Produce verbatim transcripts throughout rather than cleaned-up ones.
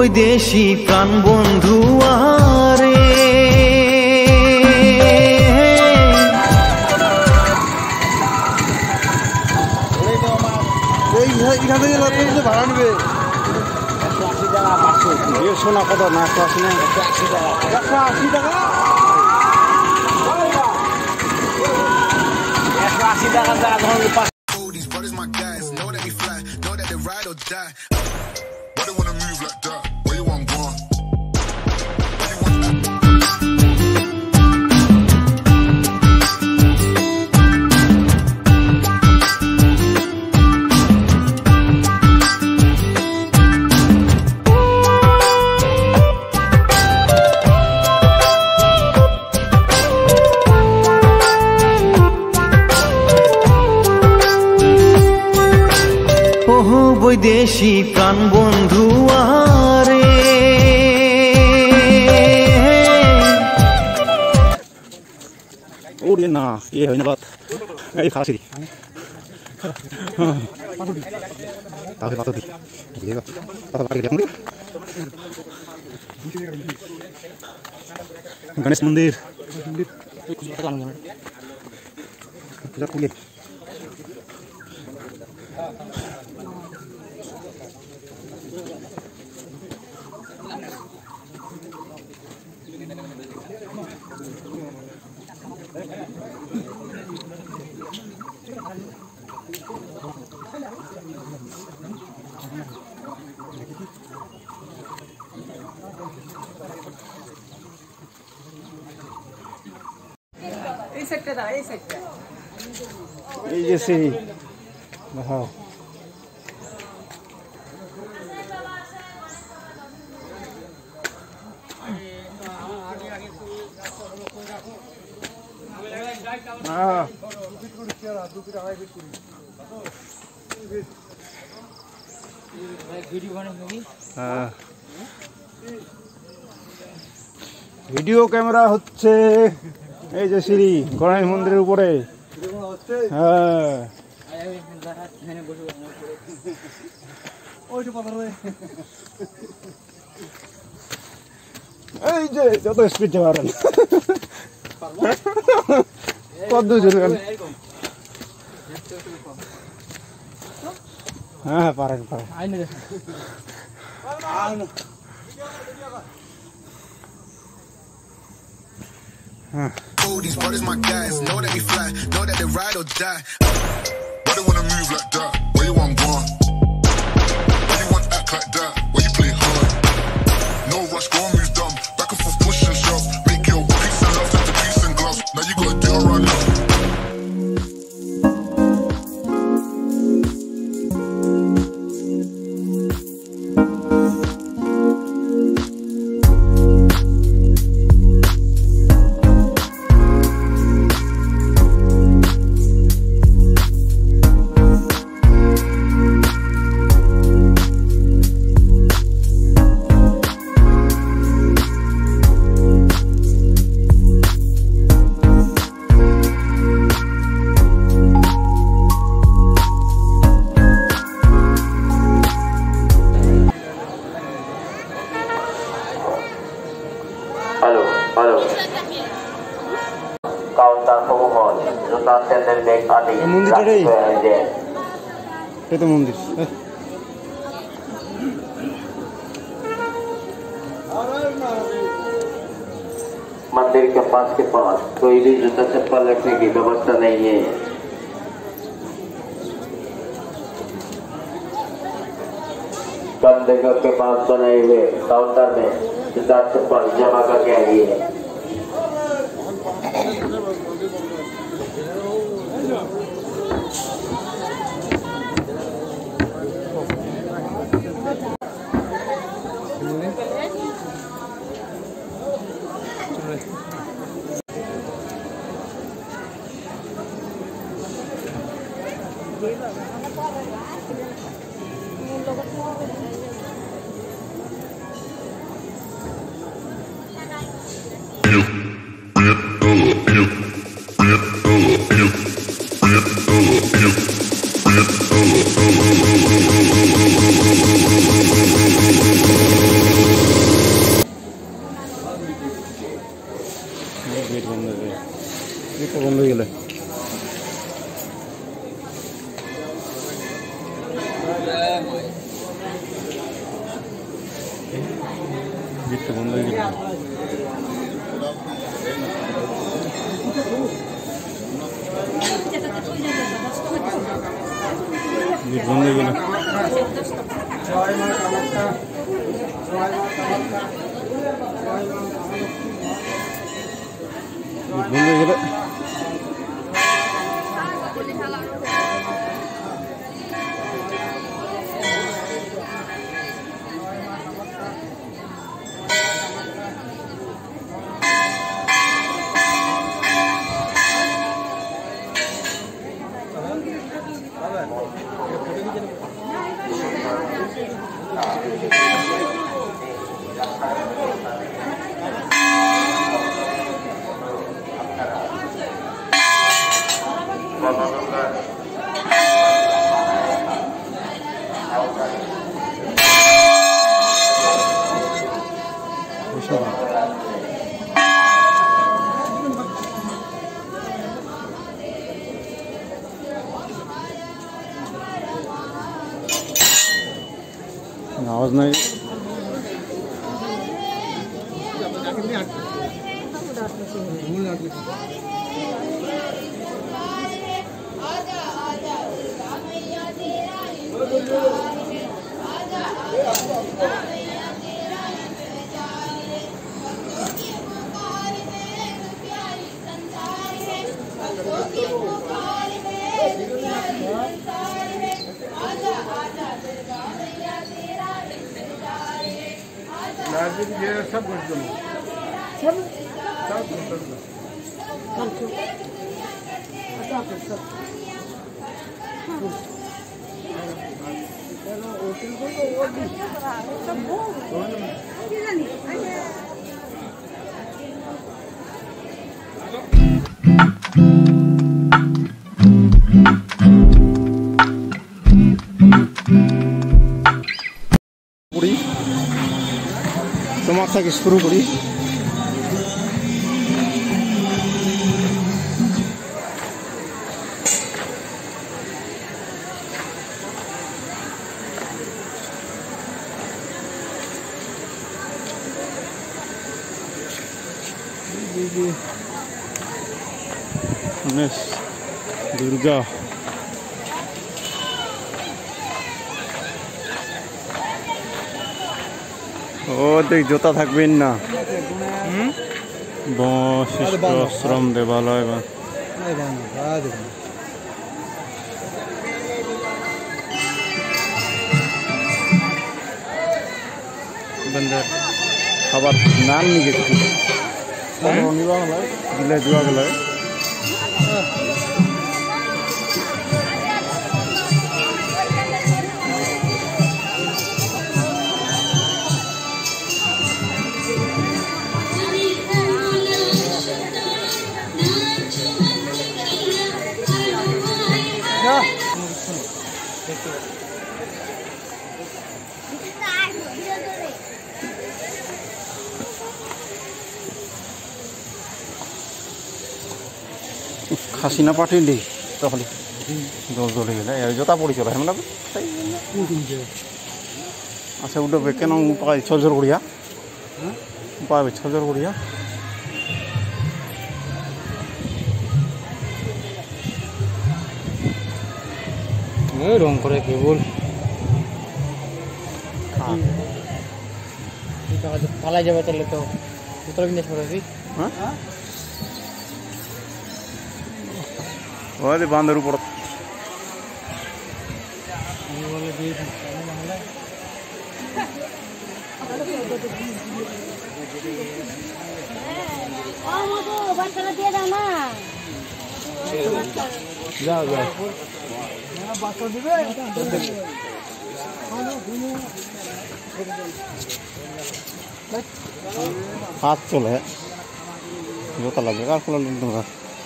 বৈদেশী প্রাণ বন্ধু আরে ভাড়া নেবে একশো আশি টাকা পাঁচশো দেড়শো না কত না একশো আশি না একশো আশি টাকা একশো আশি টাকা একশো আশি টাকা যারা ধরনের বৈদেশী প্রাণ বন্ধু আরে ওরে না এ হয় না বাত এই খাসি তাহলে পাতা দি দিয়েগা পাতা কাটি দেখুন গণেশ মন্দির পূজা করলে এই সাইডটা দাও এই সাইডটা এই যে সেই দেখাও ভিডিও ক্যামেরা হচ্ছে এই যে সিঁড়ি গণেশ মন্দিরের উপরে হ্যাঁ এই যে যত স্পিড যাবেন কত দূর যাবেন হ্যাঁ পারেন পারেন Oh, these brothers my guys, know that they fly, know that they ride or die. Why they wanna move like that? Where you want gone? Why you want act like that? Why you play hard? No rush, go and move dumb. Back and forth, push and shove. Make your peace and love turn to peace and gloves. Now you gotta do it right now. itu mundur. Eh. मंदिर के पास के पास कोई भी जूता चप्पल रखने की व्यवस्था नहीं है। मंदिर के पास बनाए हुए काउंटर में जूता चप्पल जमा करके आइए। Oh, বন্ধ হয়ে গেল গেটটা বন্ধ হয়ে গেল গেটটা বন্ধ হয়ে গেল গেট বন্ধ হয়ে গেল বন্ধ হয়ে গেল आवाज नहीं ये सब कुछ दो सब सब सब अच्छा सब चलो होटल को और भी सब वो जानी पूरी তোমার থেকে শুরু করি গণেশ দুর্গা ও দেখ জুতা থাকবেন না বশিষ্ঠ আশ্রম দেবালয় বন্ধে খাবার নাম নিয়ে গেছি দিলে জুয়া গেল খাসিনা পাঠিয়ে তাহলে জল জলে গেলে জোতা পড়ি চলে হেমলা আচ্ছা উঠবে কেন পাই ছজর করিয়া পাবে ছজর করিয়া রং করে কেবল পালাই যাবে তাহলে তো উত্তর বিন্যাস করবি হ্যাঁ ওই বাঁধের উপর যাও যাও বাচ্চা দিবে হাত চলে জোতা লাগবে কার খোলা তোমরা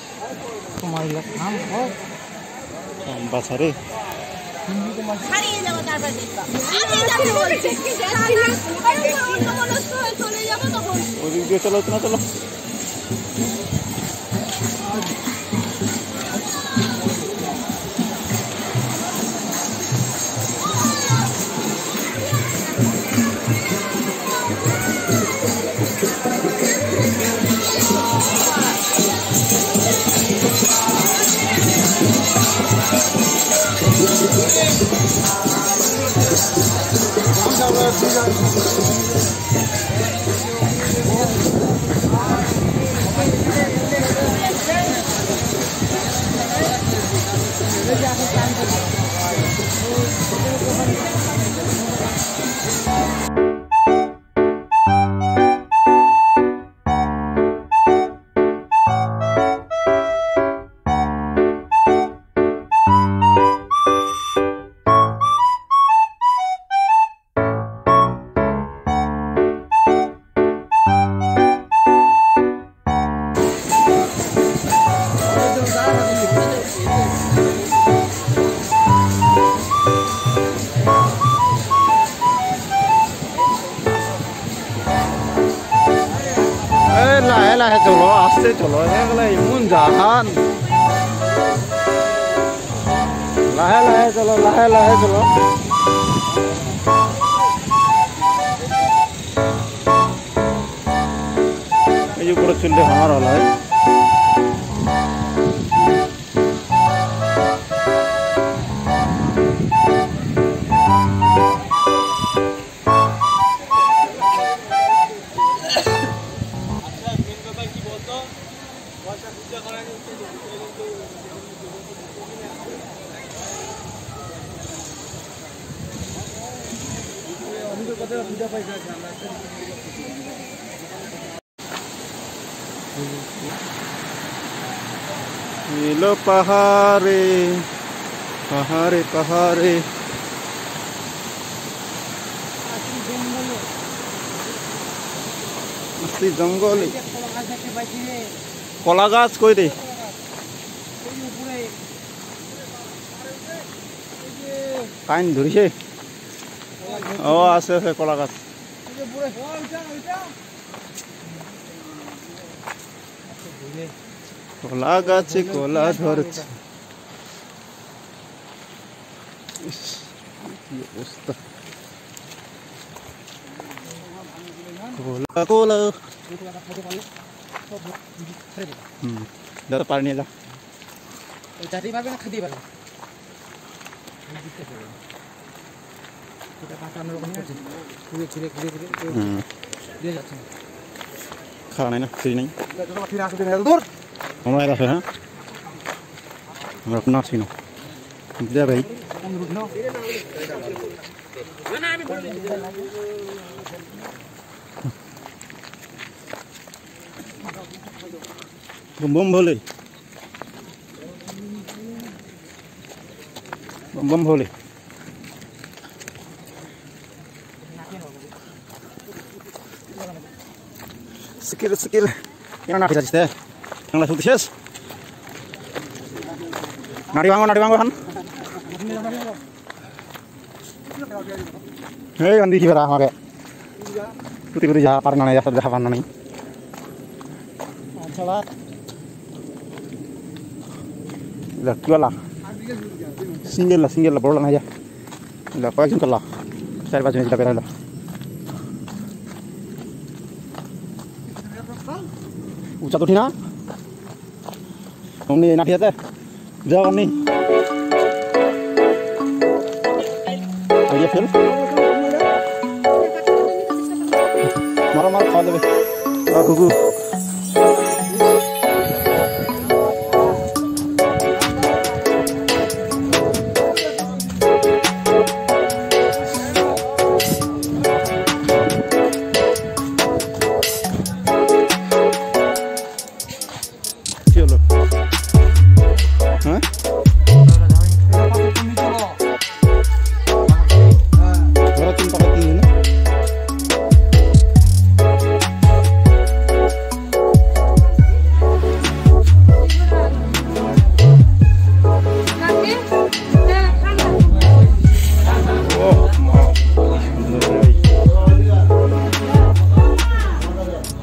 বাছারে ওদিক দিয়ে চলো না চলো লাহে লাহে চলো, আস্তে চলো, এগুলো এমন জাহান। লাহে লাহে চলো, লাহে লাহে চলো। এই যে উপরে চললে আমার হল হয়। नीलो पहाड़े पहाड़े पहाड़े मस्ती जंगल कला गाछ कई रे काइन धरिसे ओ आछे आछे कला गाछ কলা গাছে কলা ধরছে কি অবস্থা কলা কলা হুম দাদা পার নিয়ে যা ওই চাটি পারবে না খাদি পারবে এটা পাতা অন্যরকম করছে ঘুরে ঘুরে ঘুরে ঘুরে হুম দিয়ে যাচ্ছে খাওয়া নাই না ফ্রি নাই ফিরে আসতে দেন দূর আমরা আছে হ্যাঁ আমরা আপনা আছি না যা ভাই बम बम भोले बम बम भोले skill skill yang nak kita cita yang langsung tes nari bangun nari bangun hei andi kira hake putih putih jahat parna nih jahat jahat parna nih salah lah kira lah single lah single lah baru lah aja lah kau jengkel lah cari baju kita beres lah ऊंचा तो ठीक ना हमने ना ठीक है जाओ हमने आइए फिर मारो मारो खा दे आ कुकू चलो हाँ थोड़ा तुम पकड़ती है ना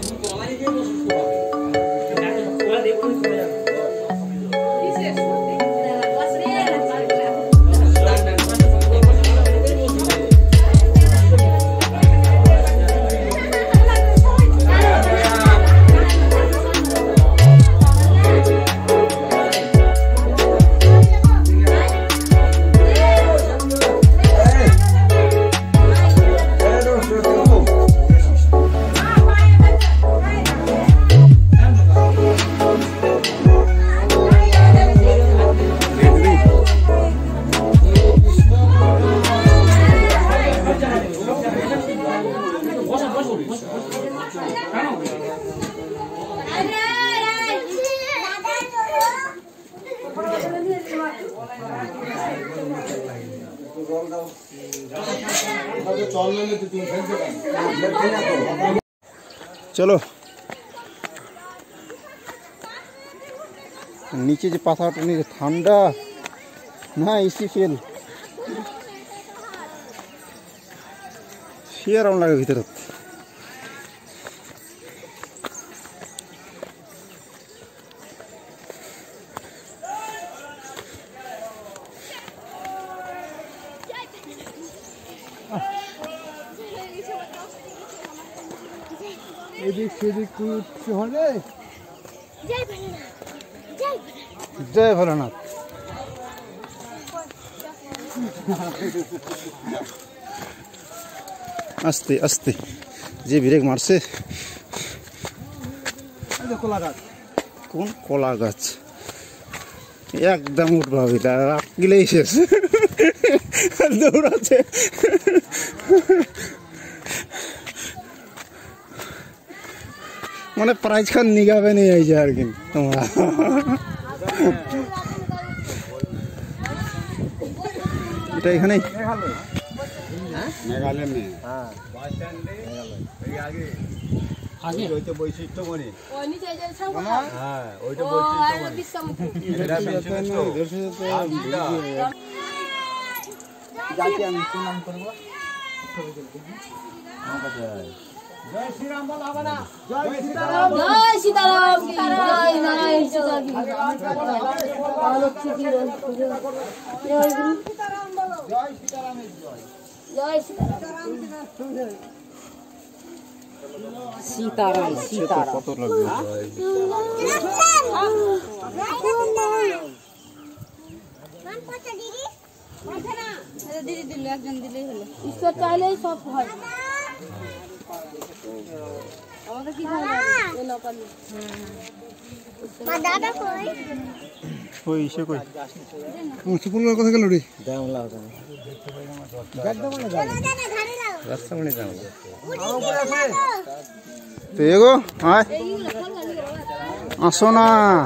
This is চলো নিচে যে পাথরটা নিচে ঠান্ডা না এসি ফেল সে আরাম লাগে ভিতরে এদিক সেদিক কুচি হলে জয় ভোলানাথ আস্তে আস্তে যে ব্রেক মারছে কলা গাছ কোন কলা গাছ একদম উঠবা এটা রাত গেলেই শেষ দৌড়াচ্ছে মানে প্রাইজ খান নিগাবে নিয়ে আইছে আর কি তোমরা এটা এখানে মেঘালয় মেয়ে হ্যাঁ আগে ওইটা বৈশিষ্ট্য মনে হ্যাঁ ওইটা বৈশিষ্ট্য মনে এটা জাতি আমি কি নাম করব জয় শ্রীরাম বল হবে না জয় সীতারাম জয় সীতারাম কি জয় নারায়ণ সীতা কি লক্ষ্মী কি জয় সীতারাম বলো জয় সীতারামের জয় জয় সীতারাম সীতারাম সীতারাম কত লাগবে দিদি দিল একজন দিলেই হলো ঈশ্বর চাইলেই সব হয় আমাদের কি হয় এ না পারলে মা দাদা কই ওই সে কই মুসিপুরের কথা গেল রে দেওয়া হবে একদম না যাবে রাস্তা মনে যাও তো এগো আয় আসো না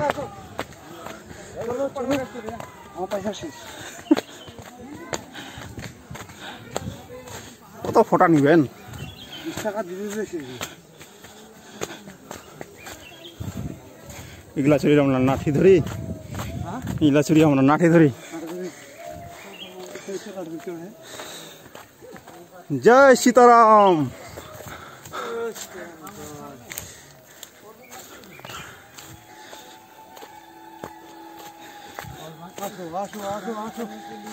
আমার পয়সা শেষ কত ফোটা নিবেন বিশ টাকা দিতে দিয়েছি এগুলা চুরি আমরা নাঠি ধরি এগুলা চুরি আমরা নাঠি ধরি জয় সীতারাম আসো আসো আসো আসো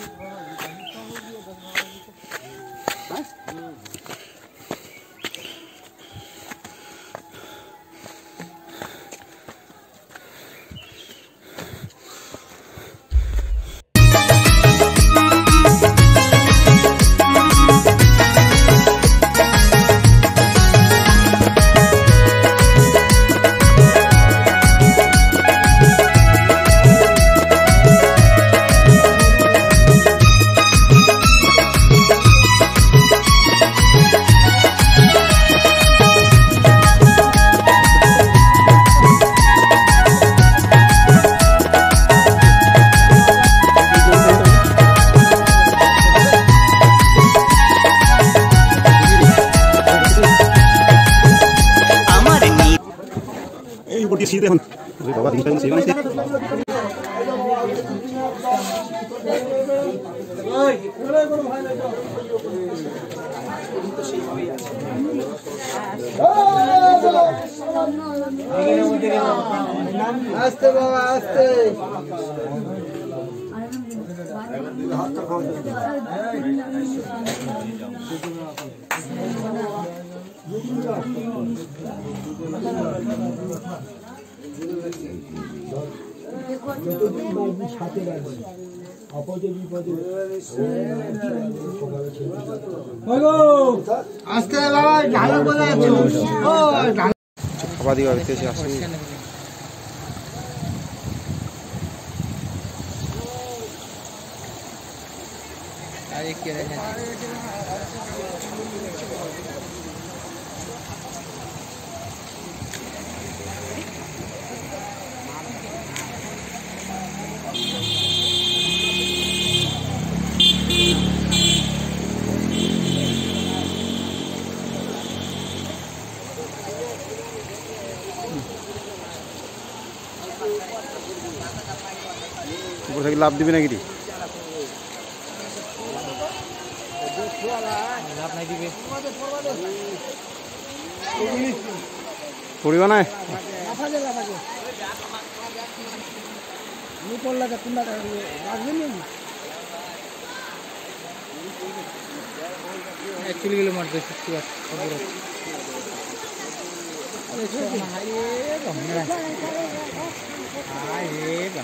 সিঁড়ি দেখুন বাবা দিন টাইম সিঁড়ি আস্তে বাবা আস্তে সাথে রাখবে আপদে বিপদে আস্তে বাবা ঢালো বলে আছো ও খাবার দিবা হইতেছে আসুন আরে কে রে উপর থেকে লাভ দিবি নাকি? লাভ নাই দিবে পড়িবা না एक्चुअली किलो मारते सिक्सटी बार अरे छोड़ हाय बहना हाय बा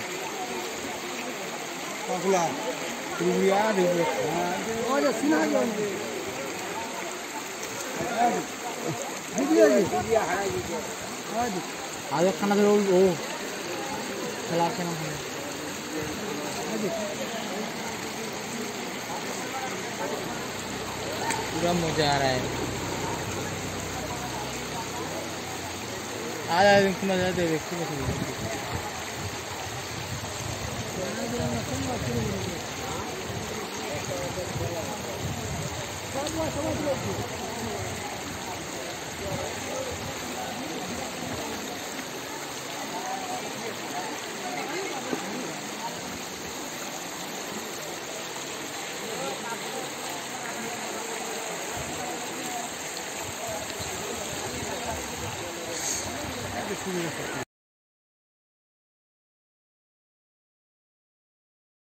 পাকুলা रुपया रुपया ও যে সিনা গেল आज खाना धरो ओ चला के ना पूरा मजा आ रहा है आज आज तुम मजा दे देखते कैसे